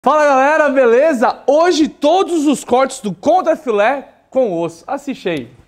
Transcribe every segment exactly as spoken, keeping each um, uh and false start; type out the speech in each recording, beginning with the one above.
Fala galera, beleza? Hoje todos os cortes do contrafilé com osso. Assiste aí.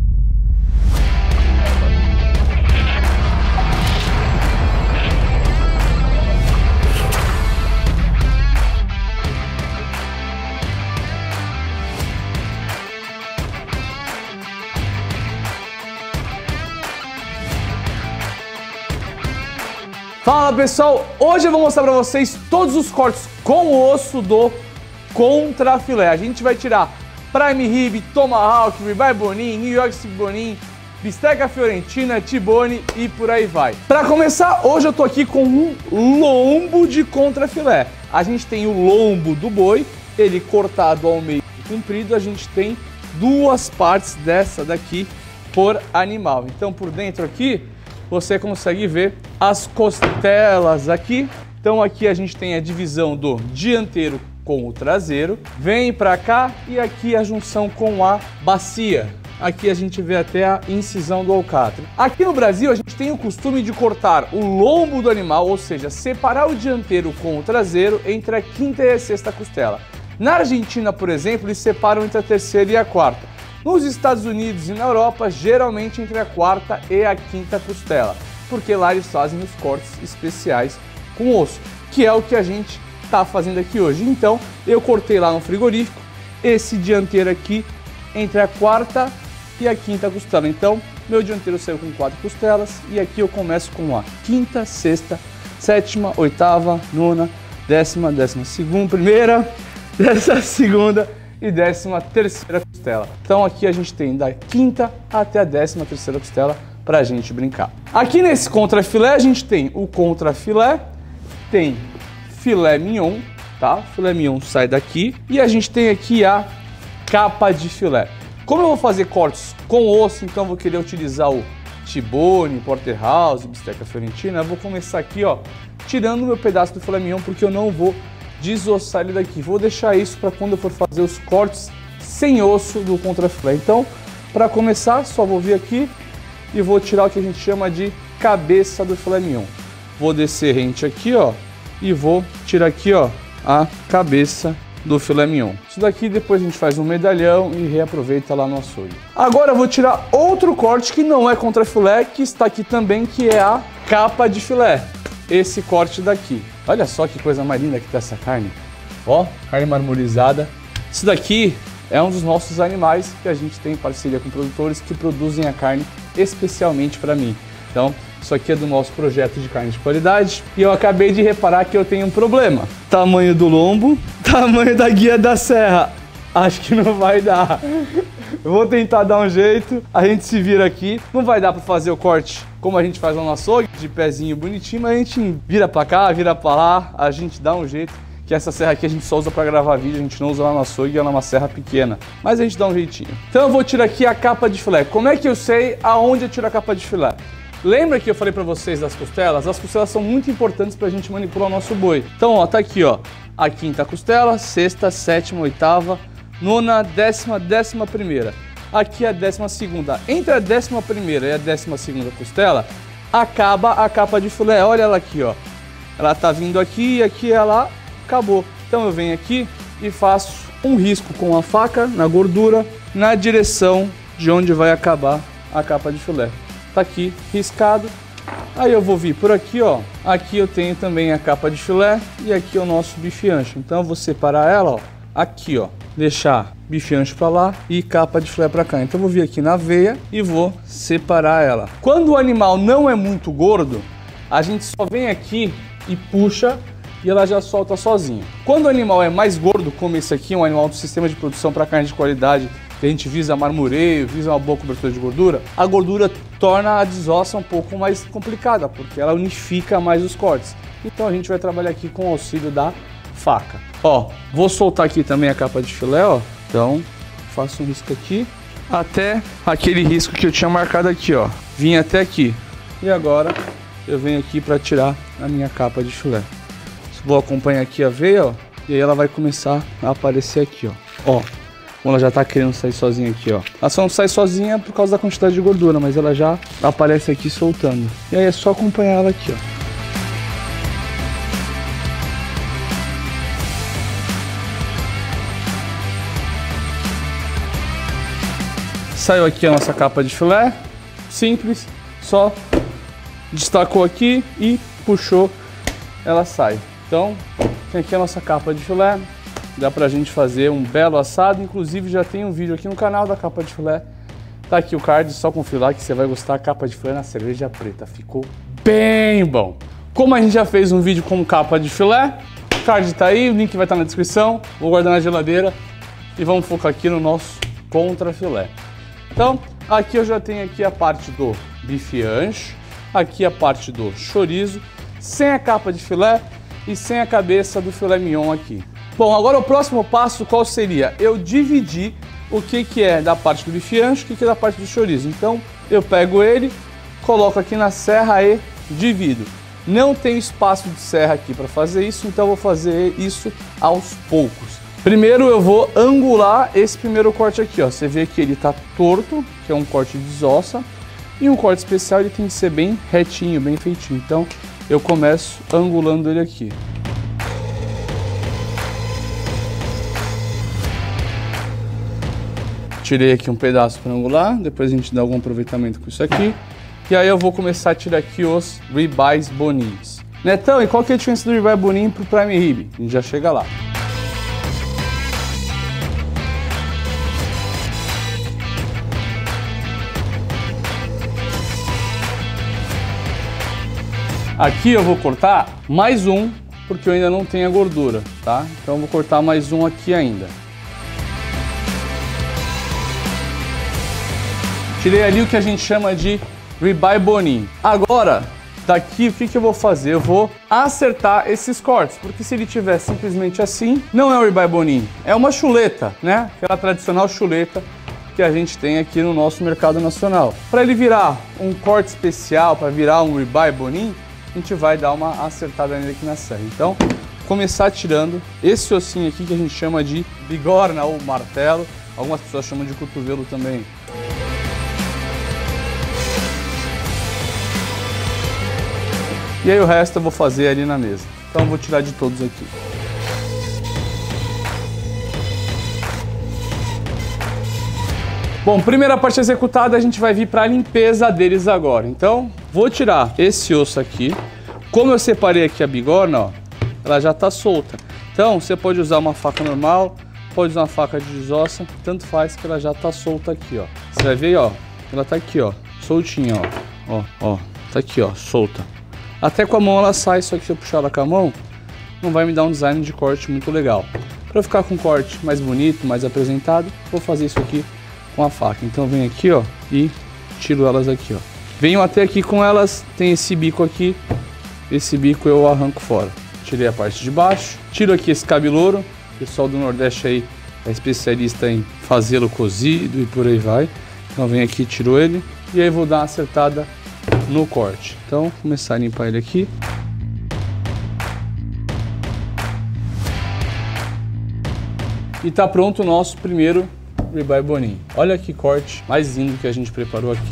Fala pessoal, hoje eu vou mostrar pra vocês todos os cortes com osso do contrafilé. A gente vai tirar prime rib, tomahawk, ribeye bone-in, New York strip bone-in, bisteca fiorentina, T-bone e por aí vai. Pra começar, hoje eu tô aqui com um lombo de contrafilé. A gente tem o lombo do boi, ele cortado ao meio e comprido. A gente tem duas partes dessa daqui por animal. Então por dentro aqui você consegue ver as costelas aqui. Então aqui a gente tem a divisão do dianteiro com o traseiro. Vem para cá e aqui a junção com a bacia. Aqui a gente vê até a incisão do alcatra. Aqui no Brasil a gente tem o costume de cortar o lombo do animal, ou seja, separar o dianteiro com o traseiro entre a quinta e a sexta costela. Na Argentina, por exemplo, eles separam entre a terceira e a quarta. Nos Estados Unidos e na Europa, geralmente entre a quarta e a quinta costela, porque lá eles fazem os cortes especiais com osso, que é o que a gente está fazendo aqui hoje. Então, eu cortei lá no frigorífico esse dianteiro aqui entre a quarta e a quinta costela. Então, meu dianteiro saiu com quatro costelas e aqui eu começo com a quinta, sexta, sétima, oitava, nona, décima, décima segunda, primeira, décima segunda e décima terceira costela. Então aqui a gente tem da quinta até a décima terceira costela pra gente brincar. Aqui nesse contrafilé a gente tem o contrafilé, tem filé mignon, tá? Filé mignon sai daqui e a gente tem aqui a capa de filé. Como eu vou fazer cortes com osso, então eu vou querer utilizar o T-bone, porterhouse, bisteca fiorentina, eu vou começar aqui, ó, tirando o meu pedaço do filé mignon, porque eu não vou desossar ele daqui. Vou deixar isso para quando eu for fazer os cortes sem osso do contrafilé. Então, para começar, só vou vir aqui e vou tirar o que a gente chama de cabeça do filé mignon. Vou descer rente aqui, ó, e vou tirar aqui, ó, a cabeça do filé mignon. Isso daqui depois a gente faz um medalhão e reaproveita lá no açougue. Agora eu vou tirar outro corte que não é contrafilé, que está aqui também, que é a capa de filé. Esse corte daqui. Olha só que coisa mais linda que tá essa carne. Ó, carne marmorizada. Isso daqui é um dos nossos animais que a gente tem em parceria com produtores que produzem a carne especialmente para mim. Então, isso aqui é do nosso projeto de carne de qualidade. E eu acabei de reparar que eu tenho um problema. Tamanho do lombo, tamanho da guia da serra. Acho que não vai dar. Eu vou tentar dar um jeito, a gente se vira aqui. Não vai dar para fazer o corte como a gente faz lá no açougue, de pezinho bonitinho, mas a gente vira para cá, vira para lá, a gente dá um jeito. Que essa serra aqui a gente só usa para gravar vídeo, a gente não usa lá no açougue, ela é uma serra pequena. Mas a gente dá um jeitinho. Então eu vou tirar aqui a capa de filé. Como é que eu sei aonde eu tiro a capa de filé? Lembra que eu falei para vocês das costelas? As costelas são muito importantes para a gente manipular o nosso boi. Então ó, tá aqui ó, a quinta costela, sexta, sétima, oitava, nona, décima, décima primeira. Aqui a décima segunda. Entre a décima primeira e a décima segunda costela, acaba a capa de filé. Olha ela aqui, ó. Ela tá vindo aqui e aqui ela acabou. Então eu venho aqui e faço um risco com a faca na gordura, na direção de onde vai acabar a capa de filé. Tá aqui, riscado. Aí eu vou vir por aqui, ó. Aqui eu tenho também a capa de filé e aqui é o nosso bife ancho. Então eu vou separar ela, ó. Aqui, ó. Deixar bife ancho para lá e capa de filé para cá. Então eu vou vir aqui na veia e vou separar ela. Quando o animal não é muito gordo, a gente só vem aqui e puxa e ela já solta sozinha. Quando o animal é mais gordo, como esse aqui, um animal do sistema de produção para carne de qualidade, que a gente visa marmoreio, visa uma boa cobertura de gordura, a gordura torna a desossa um pouco mais complicada, porque ela unifica mais os cortes. Então a gente vai trabalhar aqui com o auxílio da faca. Ó, vou soltar aqui também a capa de filé, ó. Então, faço um risco aqui, até aquele risco que eu tinha marcado aqui, ó. Vim até aqui. E agora eu venho aqui para tirar a minha capa de filé. Vou acompanhar aqui a veia, ó. E aí ela vai começar a aparecer aqui, ó. Ó, ela já tá querendo sair sozinha aqui, ó. Ela só não sai sozinha por causa da quantidade de gordura, mas ela já aparece aqui soltando. E aí é só acompanhar ela aqui, ó. Saiu aqui a nossa capa de filé, simples, só destacou aqui e puxou, ela sai. Então, tem aqui a nossa capa de filé, dá pra gente fazer um belo assado, inclusive já tem um vídeo aqui no canal da capa de filé. Tá aqui o card, só conferir lá que você vai gostar, a capa de filé na cerveja preta, ficou bem bom. Como a gente já fez um vídeo com capa de filé, o card tá aí, o link vai estar na descrição, vou guardar na geladeira e vamos focar aqui no nosso contra filé. Então, aqui eu já tenho aqui a parte do bife ancho, aqui a parte do chorizo, sem a capa de filé e sem a cabeça do filé mignon aqui. Bom, agora o próximo passo qual seria? Eu dividir o que, que é da parte do bife ancho, o que, que é da parte do chorizo. Então, eu pego ele, coloco aqui na serra e divido. Não tem espaço de serra aqui para fazer isso, então eu vou fazer isso aos poucos. Primeiro eu vou angular esse primeiro corte aqui, ó. Você vê que ele tá torto, que é um corte de desossa, e um corte especial ele tem que ser bem retinho, bem feitinho. Então eu começo angulando ele aqui. Tirei aqui um pedaço para angular, depois a gente dá algum aproveitamento com isso aqui. E aí eu vou começar a tirar aqui os ribeyes boninhos. Netão, e qual que é a diferença do ribeye boninho pro prime rib? A gente já chega lá. Aqui eu vou cortar mais um, porque eu ainda não tenho a gordura, tá? Então eu vou cortar mais um aqui ainda. Tirei ali o que a gente chama de ribeye boninho. Agora, daqui o que, que eu vou fazer? Eu vou acertar esses cortes, porque se ele tiver simplesmente assim, não é um ribeye boninho, é uma chuleta, né? Aquela tradicional chuleta que a gente tem aqui no nosso mercado nacional. Para ele virar um corte especial, para virar um ribeye boninho, a gente vai dar uma acertada nele aqui na serra. Então, começar tirando esse ossinho aqui que a gente chama de bigorna ou martelo, algumas pessoas chamam de cotovelo também. E aí o resto eu vou fazer ali na mesa. Então eu vou tirar de todos aqui. Bom, primeira parte executada, a gente vai vir para a limpeza deles agora. Então, vou tirar esse osso aqui. Como eu separei aqui a bigorna, ó, ela já está solta. Então, você pode usar uma faca normal, pode usar uma faca de desossa, tanto faz que ela já está solta aqui, ó. Você vai ver, ó, ela tá aqui, ó, soltinha, ó. Ó, ó, tá aqui, ó, solta. Até com a mão ela sai, só que se eu puxar ela com a mão, não vai me dar um design de corte muito legal. Para ficar com um corte mais bonito, mais apresentado, vou fazer isso aqui com a faca. Então venho aqui, ó, e tiro elas aqui, ó. Venho até aqui com elas, tem esse bico aqui, esse bico eu arranco fora. Tirei a parte de baixo, tiro aqui esse cabelouro, o pessoal do Nordeste aí é especialista em fazê-lo cozido e por aí vai. Então venho aqui, tiro ele, e aí vou dar uma acertada no corte. Então, vou começar a limpar ele aqui. E tá pronto o nosso primeiro ribeye boninho. Olha que corte mais lindo que a gente preparou aqui.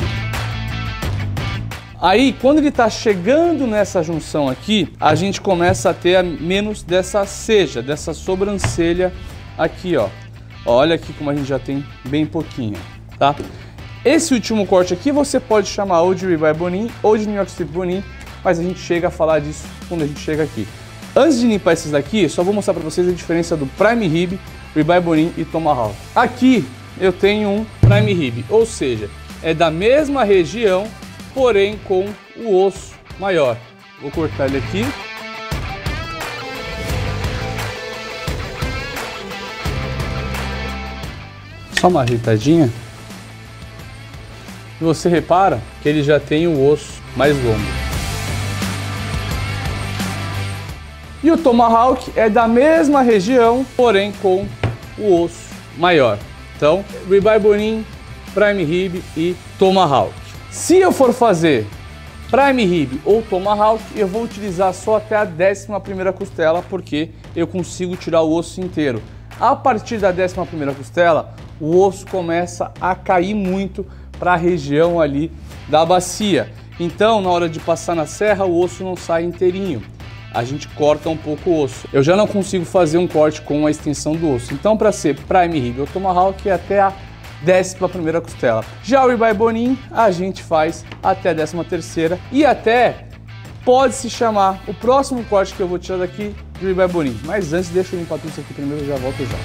Aí, quando ele tá chegando nessa junção aqui, a gente começa a ter menos dessa ceja, dessa sobrancelha aqui, ó. Olha aqui como a gente já tem bem pouquinho, tá? Esse último corte aqui você pode chamar ou de ribeye boninho ou de New York Strip boninho, mas a gente chega a falar disso quando a gente chega aqui. Antes de limpar esses daqui, só vou mostrar para vocês a diferença do prime rib, ribeye boninho e tomahawk. Aqui eu tenho um prime rib, ou seja, é da mesma região, porém com o osso maior. Vou cortar ele aqui. Só uma ajeitadinha. E você repara que ele já tem o osso mais longo. E o tomahawk é da mesma região, porém com o osso maior. Então, ribeye boninho, prime rib e tomahawk. Se eu for fazer prime rib ou tomahawk, eu vou utilizar só até a décima primeira costela, porque eu consigo tirar o osso inteiro. A partir da décima primeira costela, o osso começa a cair muito para a região ali da bacia. Então, na hora de passar na serra, o osso não sai inteirinho. A gente corta um pouco o osso. Eu já não consigo fazer um corte com a extensão do osso. Então, para ser prime rib ou tomahawk, é até a desce para a primeira costela. Já o ribeye boninho, a gente faz até a décima terceira e até pode se chamar o próximo corte que eu vou tirar daqui de ribeye boninho. Mas antes, deixa eu limpar tudo isso aqui primeiro, eu já volto já.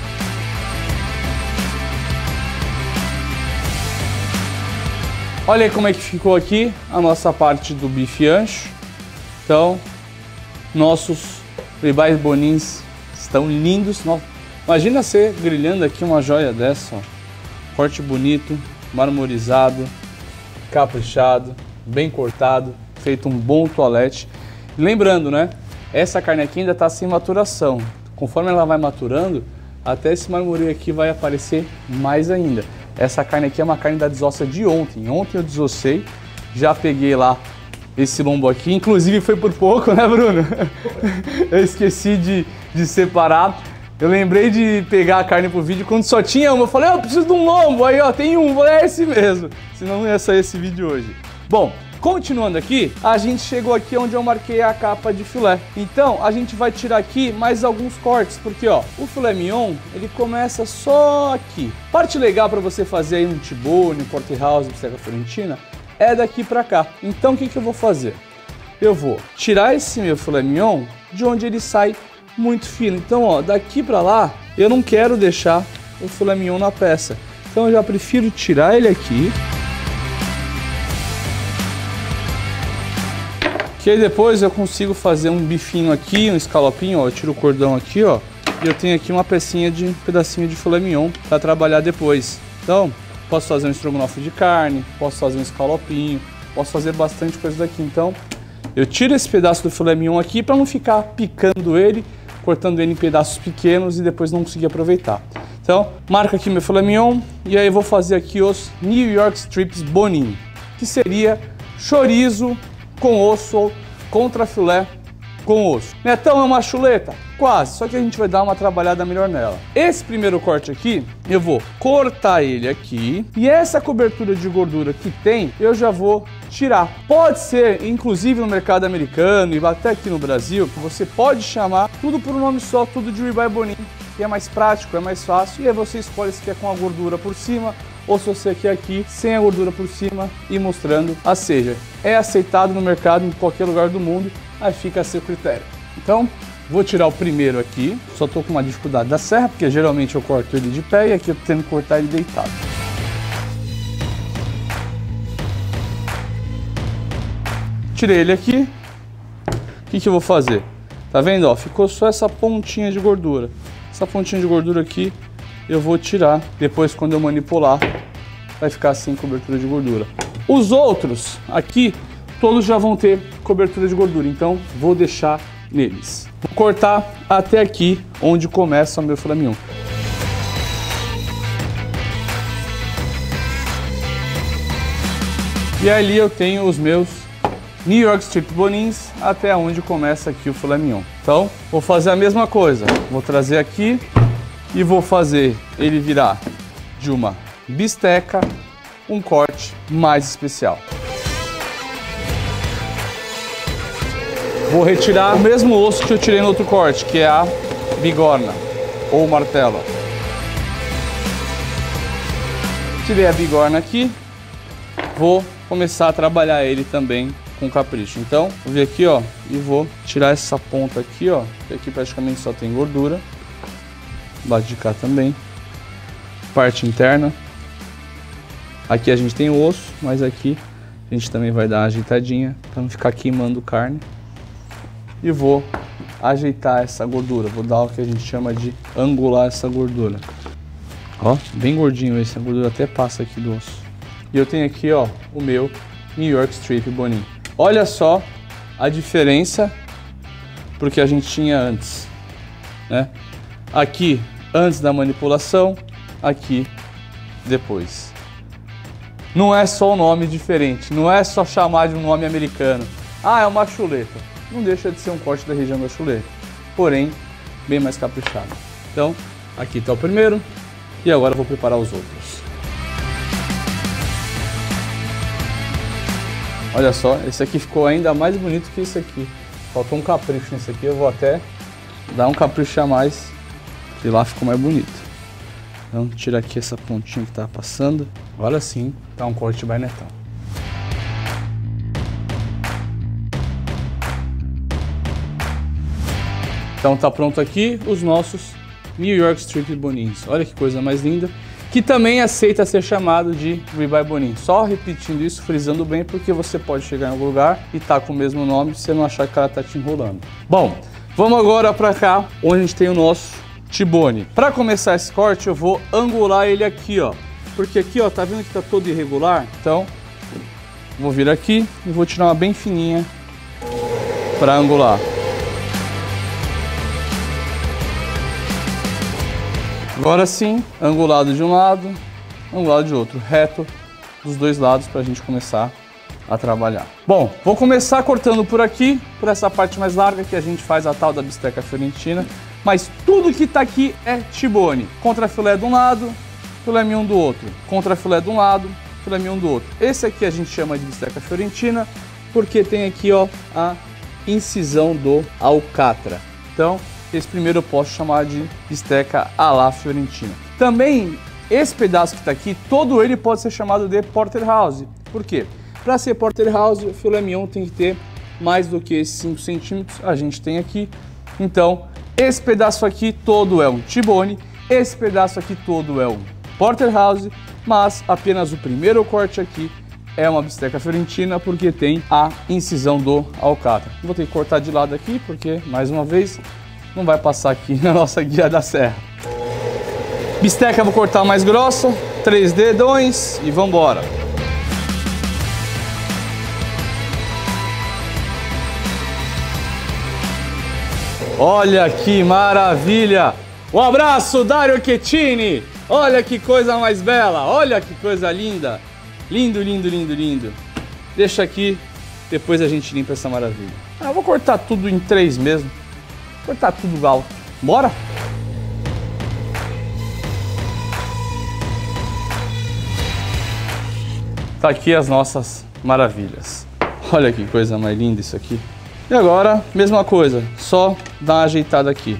Olha aí como é que ficou aqui a nossa parte do bife ancho. Então, nossos ribeyes boninhos estão lindos. Imagina você grilhando aqui uma joia dessa, ó. Corte bonito, marmorizado, caprichado, bem cortado, feito um bom toalete. Lembrando, né? Essa carne aqui ainda está sem maturação. Conforme ela vai maturando, até esse marmoreio aqui vai aparecer mais ainda. Essa carne aqui é uma carne da desossa de ontem. Ontem eu desossei, já peguei lá esse lombo aqui. Inclusive foi por pouco, né, Bruno? Eu esqueci de, de separar. Eu lembrei de pegar a carne pro vídeo quando só tinha uma. Eu falei, eu preciso de um lombo. Aí, ó, tem um. É esse mesmo. Senão não ia sair esse vídeo hoje. Bom, continuando aqui, a gente chegou aqui onde eu marquei a capa de filé. Então, a gente vai tirar aqui mais alguns cortes, porque ó, o filé mignon, ele começa só aqui. Parte legal para você fazer aí um T-bone, porterhouse, bisteca fiorentina, é daqui para cá. Então, o que que eu vou fazer? Eu vou tirar esse meu filé mignon de onde ele sai muito fino. Então, ó, daqui para lá, eu não quero deixar o filé mignon na peça. Então, eu já prefiro tirar ele aqui. Que aí depois eu consigo fazer um bifinho aqui, um escalopinho, ó, eu tiro o cordão aqui, ó, e eu tenho aqui uma pecinha de um pedacinho de filé mignon para trabalhar depois. Então, posso fazer um estrogonofe de carne, posso fazer um escalopinho, posso fazer bastante coisa daqui. Então, eu tiro esse pedaço do filé mignon aqui para não ficar picando ele, cortando ele em pedaços pequenos e depois não conseguir aproveitar. Então, marca aqui meu filé mignon e aí eu vou fazer aqui os New York Strips boninho, que seria chorizo com osso, contra filé com osso. Netão, é uma chuleta? Quase, só que a gente vai dar uma trabalhada melhor nela. Esse primeiro corte aqui, eu vou cortar ele aqui e essa cobertura de gordura que tem, eu já vou tirar. Pode ser, inclusive no mercado americano e até aqui no Brasil, que você pode chamar tudo por um nome só, tudo de ribeye boninho, que é mais prático, é mais fácil, e aí você escolhe se quer com a gordura por cima ou se você quer aqui sem a gordura por cima e mostrando a seja. É aceitado no mercado em qualquer lugar do mundo, aí fica a seu critério. Então, vou tirar o primeiro aqui, só tô com uma dificuldade da serra, porque geralmente eu corto ele de pé e aqui eu tô tendo que cortar ele deitado. Tirei ele aqui, o que que eu vou fazer? Tá vendo, ó, ficou só essa pontinha de gordura. Essa pontinha de gordura aqui eu vou tirar, depois quando eu manipular, vai ficar sem cobertura de gordura. Os outros aqui, todos já vão ter cobertura de gordura, então vou deixar neles. Vou cortar até aqui, onde começa o meu filé mignon. E ali eu tenho os meus New York Strip boninhos, até onde começa aqui o filé mignon. Então, vou fazer a mesma coisa. Vou trazer aqui e vou fazer ele virar de uma bisteca um corte mais especial. Vou retirar o mesmo osso que eu tirei no outro corte, que é a bigorna ou martelo. Tirei a bigorna aqui, vou começar a trabalhar ele também com capricho. Então, vou vir aqui, ó, e vou tirar essa ponta aqui, ó, que aqui praticamente só tem gordura. Lado de cá também. Parte interna. Aqui a gente tem o osso, mas aqui a gente também vai dar uma ajeitadinha para não ficar queimando carne. E vou ajeitar essa gordura. Vou dar o que a gente chama de angular essa gordura. Ó, bem gordinho esse, a gordura até passa aqui do osso. E eu tenho aqui, ó, o meu New York Strip boninho. Olha só a diferença pro que a gente tinha antes, né? Aqui antes da manipulação, aqui depois. Não é só um nome diferente, não é só chamar de um nome americano. Ah, é uma chuleta. Não deixa de ser um corte da região da chuleta, porém bem mais caprichado. Então, aqui está o primeiro e agora eu vou preparar os outros. Olha só, esse aqui ficou ainda mais bonito que esse aqui. Faltou um capricho nesse aqui, eu vou até dar um capricho a mais, que lá ficou mais bonito. Então tira aqui essa pontinha que tá passando. Agora sim, tá um corte bainetão. Então tá pronto aqui os nossos New York Strip boninhos. Olha que coisa mais linda. Que também aceita ser chamado de Rebuy Boninho. Só repetindo isso, frisando bem, porque você pode chegar em algum lugar e tá com o mesmo nome se você não achar que ela tá te enrolando. Bom, vamos agora para cá, onde a gente tem o nosso T-bone. Para começar esse corte, eu vou angular ele aqui, ó. Porque aqui, ó, tá vendo que tá todo irregular? Então, vou vir aqui e vou tirar uma bem fininha para angular. Agora sim, angulado de um lado, angulado de outro, reto dos dois lados para a gente começar a trabalhar. Bom, vou começar cortando por aqui, por essa parte mais larga que a gente faz a tal da bisteca fiorentina, mas tudo que tá aqui é T-bone. Contrafilé de um lado, filé mignon do outro, contrafilé de um lado, filé mignon do outro. Esse aqui a gente chama de bisteca fiorentina porque tem aqui, ó, a incisão do alcatra. Então, esse primeiro eu posso chamar de bisteca à la fiorentina. Também, esse pedaço que está aqui, todo ele pode ser chamado de porterhouse. Por quê? Para ser porterhouse, o filé mignon tem que ter mais do que esses cinco centímetros, a gente tem aqui. Então, esse pedaço aqui todo é um T-bone, esse pedaço aqui todo é um porterhouse, mas apenas o primeiro corte aqui é uma bisteca fiorentina porque tem a incisão do alcatra. Vou ter que cortar de lado aqui porque, mais uma vez, não vai passar aqui na nossa guia da serra. Bisteca eu vou cortar mais grossa, três dedões e vamos embora. Olha que maravilha! Um abraço, Dario Chettini! Olha que coisa mais bela, olha que coisa linda! Lindo, lindo, lindo, lindo. Deixa aqui, depois a gente limpa essa maravilha. Ah, eu vou cortar tudo em três mesmo. Cortar tudo alto. Bora? Tá aqui as nossas maravilhas. Olha que coisa mais linda isso aqui. E agora, mesma coisa, só dar uma ajeitada aqui.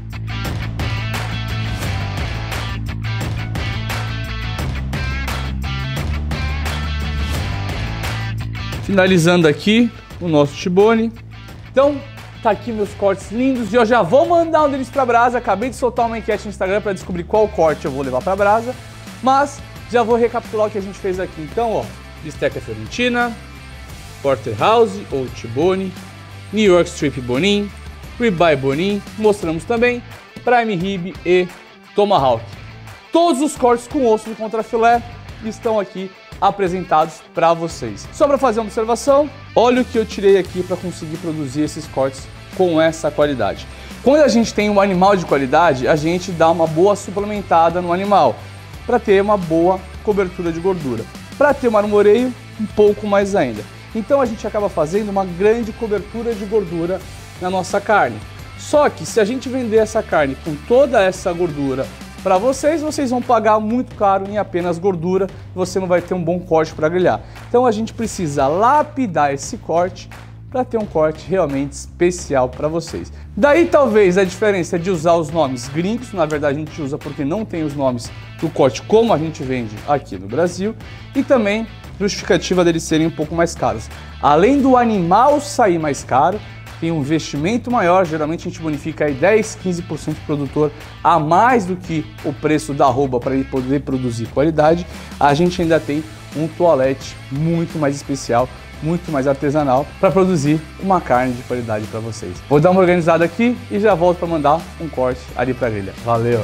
Finalizando aqui o nosso T-bone. Então, tá aqui meus cortes lindos e eu já vou mandar um deles pra brasa. Acabei de soltar uma enquete no Instagram para descobrir qual corte eu vou levar pra brasa, mas já vou recapitular o que a gente fez aqui. Então, ó, bisteca fiorentina, porterhouse ou T-bone, New York Strip boninho, Rebuy boninho, mostramos também prime rib e tomahawk. Todos os cortes com osso de contrafilé estão aqui apresentados para vocês. Só para fazer uma observação, olha o que eu tirei aqui para conseguir produzir esses cortes com essa qualidade. Quando a gente tem um animal de qualidade, a gente dá uma boa suplementada no animal para ter uma boa cobertura de gordura. Para ter um marmoreio, um pouco mais ainda. Então a gente acaba fazendo uma grande cobertura de gordura na nossa carne. Só que se a gente vender essa carne com toda essa gordura para vocês, vocês vão pagar muito caro em apenas gordura e você não vai ter um bom corte para grelhar. Então a gente precisa lapidar esse corte para ter um corte realmente especial para vocês. Daí talvez a diferença de usar os nomes gringos, na verdade a gente usa porque não tem os nomes do corte como a gente vende aqui no Brasil, e também justificativa deles serem um pouco mais caros. Além do animal sair mais caro, tem um investimento maior, geralmente a gente bonifica aí dez, quinze por cento do produtor a mais do que o preço da arroba para ele poder produzir qualidade. A gente ainda tem um toalete muito mais especial, muito mais artesanal para produzir uma carne de qualidade para vocês. Vou dar uma organizada aqui e já volto para mandar um corte ali para a grelha. Valeu!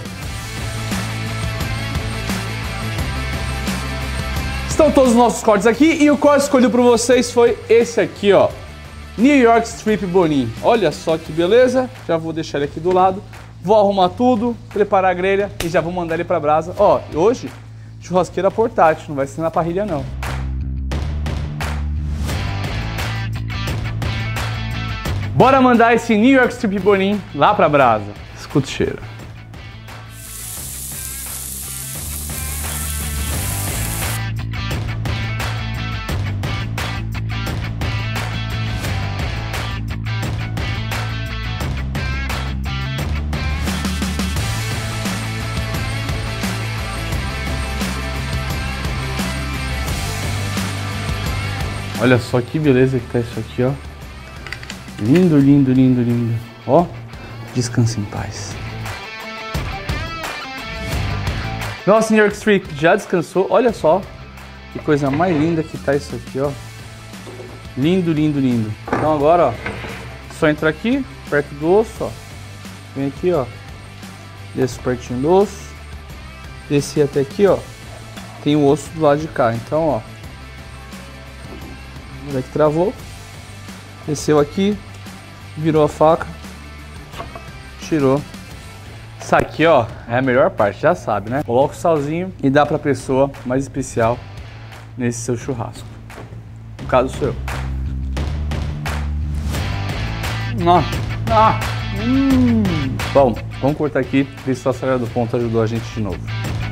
Estão todos os nossos cortes aqui e o corte escolhido por vocês foi esse aqui, ó. New York Strip boninho. Olha só que beleza. Já vou deixar ele aqui do lado. Vou arrumar tudo, preparar a grelha e já vou mandar ele para brasa. Ó, hoje churrasqueira portátil, não vai ser na parrilha não. Bora mandar esse New York Strip boninho lá para brasa. Escuta o cheiro. Olha só que beleza que tá isso aqui, ó. Lindo, lindo, lindo, lindo. Ó, descansa em paz. Nossa, New York Strip já descansou. Olha só que coisa mais linda que tá isso aqui, ó. Lindo, lindo, lindo. Então agora, ó, só entrar aqui, perto do osso, ó. Vem aqui, ó. Desce pertinho do osso. Desci até aqui, ó. Tem o osso do lado de cá. Então, ó. Olha que travou. Desceu aqui. Virou a faca. Tirou. Isso aqui, ó, é a melhor parte, já sabe, né? Coloca o salzinho e dá pra pessoa mais especial nesse seu churrasco. No caso, sou eu. Ah, ah, hum. Bom, vamos cortar aqui, ver se a Senhora do Ponto ajudou a gente de novo.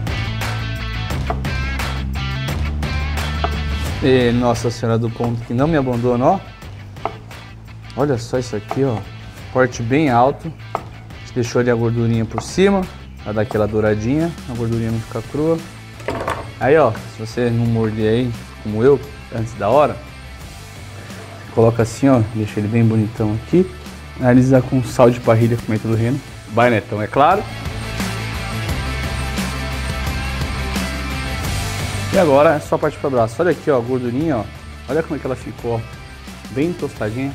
E Nossa Senhora do Ponto que não me abandona, ó. Olha só isso aqui, ó. Corte bem alto. A gente deixou ali a gordurinha por cima, pra dar aquela douradinha, a gordurinha não ficar crua. Aí, ó, se você não morder aí, como eu, antes da hora, coloca assim, ó, deixa ele bem bonitão aqui. Finaliza com sal de parrilha, pimenta do reino. Vai, Netão, é claro. E agora é só partir para o braço. Olha aqui, ó, a gordurinha, ó. Olha como é que ela ficou, ó. Bem tostadinha.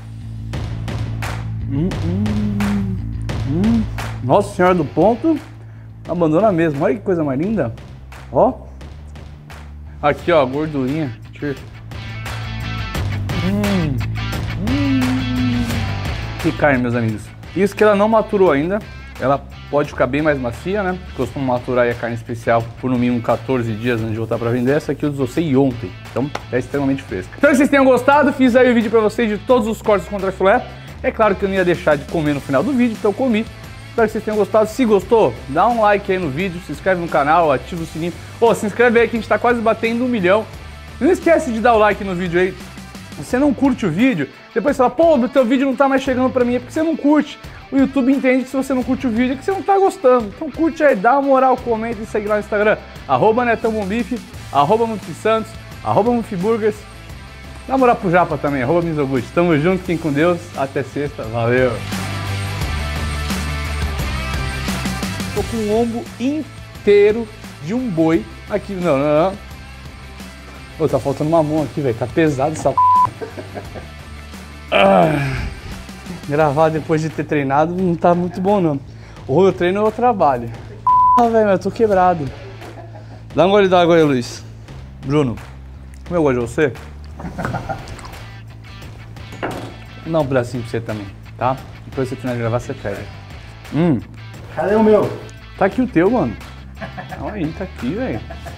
Hum, hum, hum. Nossa Senhora do Ponto, abandona mesmo. Olha que coisa mais linda. Ó. Aqui, ó, a gordurinha. Hum, hum. Que carne, meus amigos. Isso que ela não maturou ainda. Ela pode ficar bem mais macia, né? Costumo maturar aí a carne especial por no mínimo quatorze dias antes de voltar para vender. Essa aqui eu desossei ontem, então é extremamente fresca. Espero que vocês tenham gostado. Fiz aí o vídeo para vocês de todos os cortes do contrafilé. É claro que eu não ia deixar de comer no final do vídeo, então eu comi. Espero que vocês tenham gostado. Se gostou, dá um like aí no vídeo, se inscreve no canal, ativa o sininho. Ô, se inscreve aí que a gente tá quase batendo um milhão. Não esquece de dar o like no vídeo aí. Se você não curte o vídeo, depois você fala, pô, o teu vídeo não tá mais chegando pra mim, é porque você não curte. O YouTube entende que se você não curte o vídeo é que você não tá gostando. Então curte aí, dá uma moral, comenta e segue lá no Instagram. Arroba Netão Bom Bife, arroba Mufi Santos, arroba Mufi Burgers. Dá moral pro Japa também, arroba Mizoguchi. Tamo junto, fiquem com Deus. Até sexta, valeu. Tô com o ombro inteiro de um boi aqui. Não, não, não. Pô, tá faltando uma mão aqui, velho. Tá pesado essa p. Ah, gravar depois de ter treinado não tá muito bom, não. Ou eu treino ou eu trabalho. Ah, velho, eu tô quebrado. Dá um gole d'água aí, Luiz. Bruno, como eu gosto de você? Vou dar um pedacinho pra você também, tá? Depois você terminar de gravar, você pega. Hum. Cadê o meu? Tá aqui o teu, mano. Olha aí, tá aqui, velho.